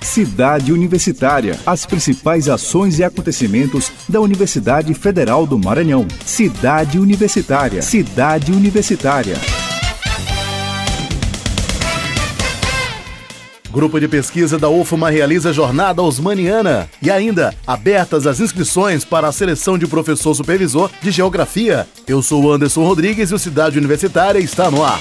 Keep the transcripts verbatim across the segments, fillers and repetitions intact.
Cidade Universitária. As principais ações e acontecimentos da Universidade Federal do Maranhão. Cidade Universitária. Cidade Universitária. Grupo de pesquisa da U F M A realiza Jornada Osmaniana. E ainda, abertas as inscrições para a seleção de professor supervisor de Geografia. Eu sou o Anderson Rodrigues e o Cidade Universitária está no ar.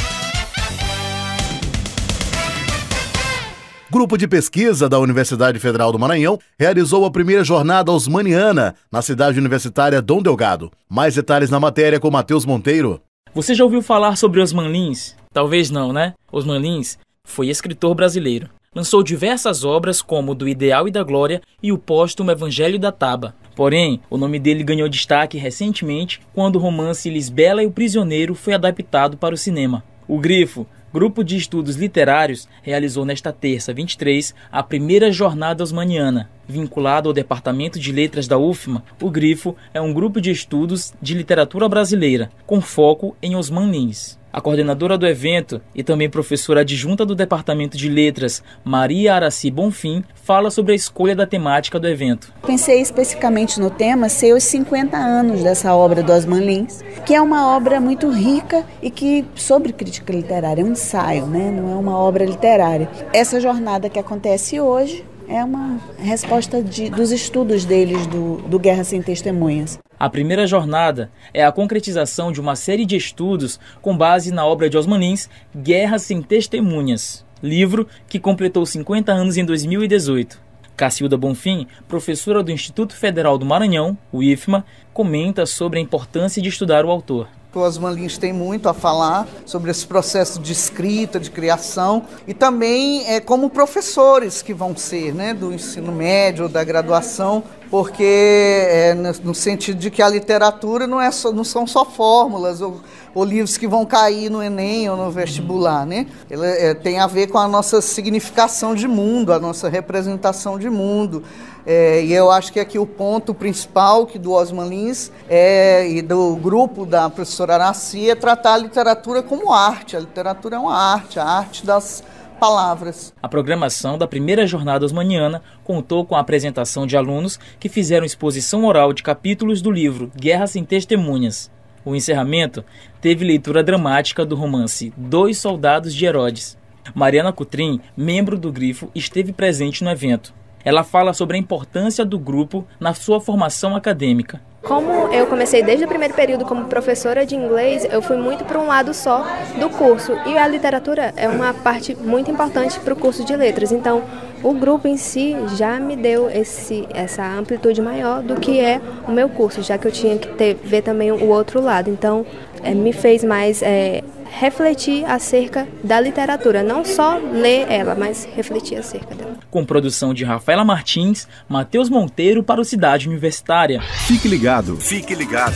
Grupo de pesquisa da Universidade Federal do Maranhão realizou a primeira Jornada Osmaniana na cidade universitária Dom Delgado. Mais detalhes na matéria com Matheus Monteiro. Você já ouviu falar sobre Osman Lins? Talvez não, né? Osman Lins foi escritor brasileiro. Lançou diversas obras como Do Ideal e da Glória e o póstumo Evangelho da Taba. Porém, o nome dele ganhou destaque recentemente quando o romance Lisbela e o Prisioneiro foi adaptado para o cinema. O Grifo, Grupo de Estudos Literários, realizou nesta terça, vinte e três, a primeira Jornada Osmaniana. Vinculado ao Departamento de Letras da U F M A, o Grifo é um grupo de estudos de literatura brasileira, com foco em Osman Lins. A coordenadora do evento e também professora adjunta do Departamento de Letras, Maria Araci Bonfim, fala sobre a escolha da temática do evento. Pensei especificamente no tema ser os cinquenta anos dessa obra do Osman Lins, que é uma obra muito rica e que, sobre crítica literária, é um ensaio, né? Não é uma obra literária. Essa jornada que acontece hoje é uma resposta de, dos estudos deles do, do Guerra Sem Testemunhas. A primeira jornada é a concretização de uma série de estudos com base na obra de Osman Lins, Guerra Sem Testemunhas, livro que completou cinquenta anos em dois mil e dezoito. Cacilda Bonfim, professora do Instituto Federal do Maranhão, o I F M A, comenta sobre a importância de estudar o autor. O Osman Lins tem muito a falar sobre esse processo de escrita, de criação, e também é, como professores que vão ser, né, do ensino médio, da graduação, porque é, no, no sentido de que a literatura não, é só, não são só fórmulas ou, ou livros que vão cair no Enem ou no vestibular, né? Ela é, tem a ver com a nossa significação de mundo, a nossa representação de mundo. É, e eu acho que aqui o ponto principal que do Osman Lins é, e do grupo da professora Araci é tratar a literatura como arte. A literatura é uma arte, a arte das palavras. A programação da primeira Jornada Osmaniana contou com a apresentação de alunos que fizeram exposição oral de capítulos do livro Guerra Sem Testemunhas. O encerramento teve leitura dramática do romance Dois Soldados de Herodes. Mariana Cutrim, membro do Grifo, esteve presente no evento. Ela fala sobre a importância do grupo na sua formação acadêmica. Como eu comecei desde o primeiro período como professora de inglês, eu fui muito para um lado só do curso. E a literatura é uma parte muito importante para o curso de letras. Então, o grupo em si já me deu esse, essa amplitude maior do que é o meu curso, já que eu tinha que ter, ver também o outro lado. Então, é, me fez mais é, refletir acerca da literatura. Não só ler ela, mas refletir acerca dela. Com produção de Rafaela Martins, Matheus Monteiro para o Cidade Universitária. Fique ligado. Fique ligado.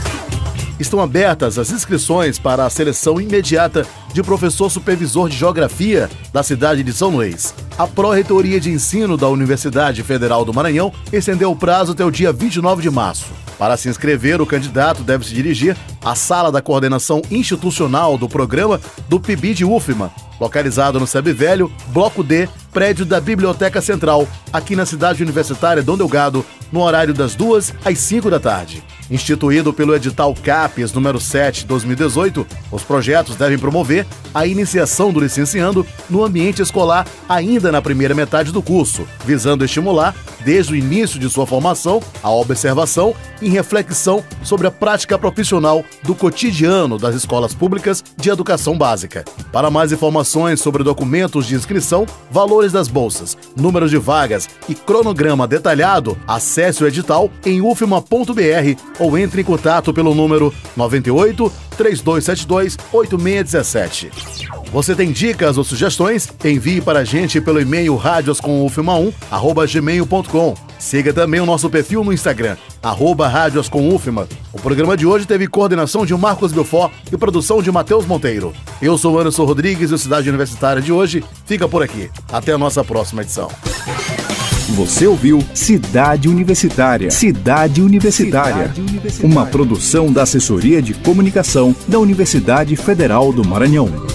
Estão abertas as inscrições para a seleção imediata de professor supervisor de Geografia da cidade de São Luís. A Pró-Reitoria de Ensino da Universidade Federal do Maranhão estendeu o prazo até o dia vinte e nove de março. Para se inscrever, o candidato deve se dirigir à Sala da Coordenação Institucional do Programa do P I B de U F M A, localizado no SEB Velho, Bloco D, prédio da Biblioteca Central, aqui na cidade universitária Dom Delgado, no horário das duas às cinco da tarde. Instituído pelo edital CAPES número sete de dois mil e dezoito, os projetos devem promover a iniciação do licenciando no ambiente escolar ainda na primeira metade do curso, visando estimular, desde o início de sua formação, a observação e reflexão sobre a prática profissional do cotidiano das escolas públicas de educação básica. Para mais informações sobre documentos de inscrição, valores das bolsas, números de vagas e cronograma detalhado, acesse o edital em u f m a ponto b r ou entre em contato pelo número nove oito, três dois sete dois, oito seis um sete. Você tem dicas ou sugestões? Envie para a gente pelo e-mail radios com u f m a um arroba gmail ponto com. Siga também o nosso perfil no Instagram, arroba radios com u f m a. O programa de hoje teve coordenação de Marcos Belfort e produção de Matheus Monteiro. Eu sou Anderson Rodrigues e o Cidade Universitária de hoje fica por aqui. Até a nossa próxima edição. Você ouviu Cidade Universitária. Cidade Universitária. Cidade Universitária. Uma produção da Assessoria de Comunicação da Universidade Federal do Maranhão.